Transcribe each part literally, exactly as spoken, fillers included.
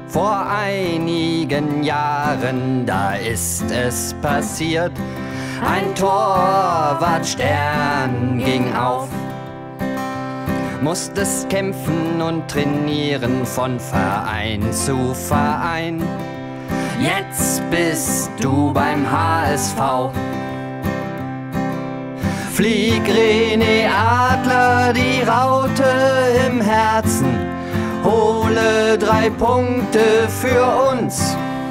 Vor einigen Jahren, da ist es passiert, ein Torwartstern ging auf. Musstest kämpfen und trainieren von Verein zu Verein. Jetzt bist du beim H S V. Flieg René Adler, die Raute im Herzen, hole drei Punkte für uns.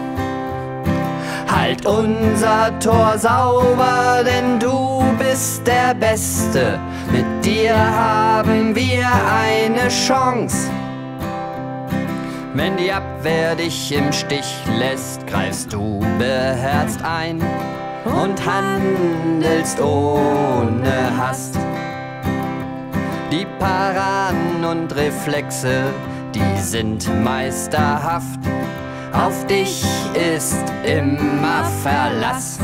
Halt unser Tor sauber, denn du bist der Beste. Mit dir haben wir eine Chance. Wenn die Abwehr dich im Stich lässt, greifst du beherzt ein und handelst ohne Hast. Die Paraden und Reflexe, die sind meisterhaft. Auf dich ist immer Verlass.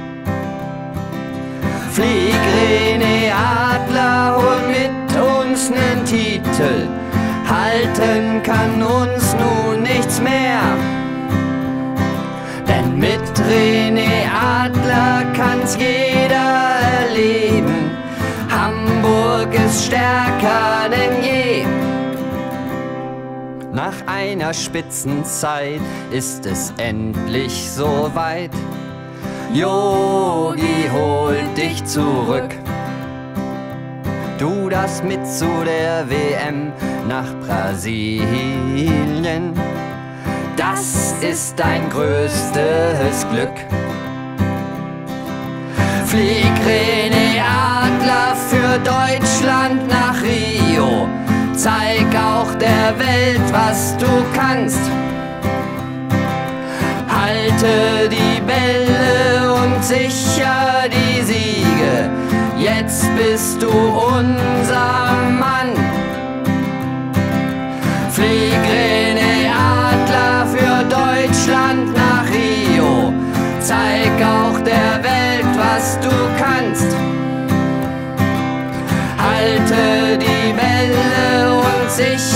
Flieg René Adler, hol mit uns nen Titel. Halten kann uns nun nichts mehr. Denn mit René Adler kann's jeder erleben. Hamburg ist stärker denn je. Nach einer Spitzenzeit ist es endlich soweit. Yogi holt dich zurück. Du darfst mit zu der W M nach Brasilien. Das ist dein größtes Glück. Flieg René Adler für Deutschland nach Rio. Zeig auch der Welt, was du kannst. Halte die Bälle und sicher die Siege. Jetzt bist du unser Mann. Flieg René Adler für Deutschland nach Rio. Zeig auch der Welt, was du kannst. Halte die Bälle und sicher